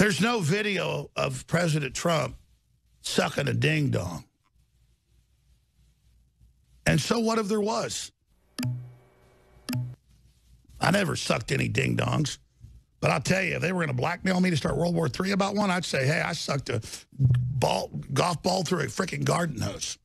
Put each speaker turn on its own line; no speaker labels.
There's no video of President Trump sucking a ding-dong. And so what if there was? I never sucked any ding-dongs. But I'll tell you, if they were going to blackmail me to start World War III about one, I'd say, hey, I sucked a golf ball through a freaking garden hose.